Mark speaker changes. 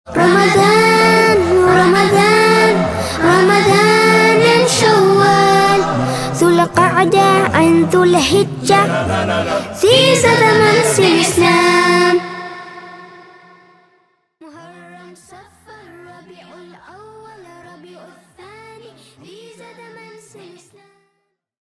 Speaker 1: رمضان رمضان رمضان شوال ذو القعدة عن ذو الحجة في زمن الإسلام محرم صفر ربيع الأول ربيع الثاني في زمن الإسلام.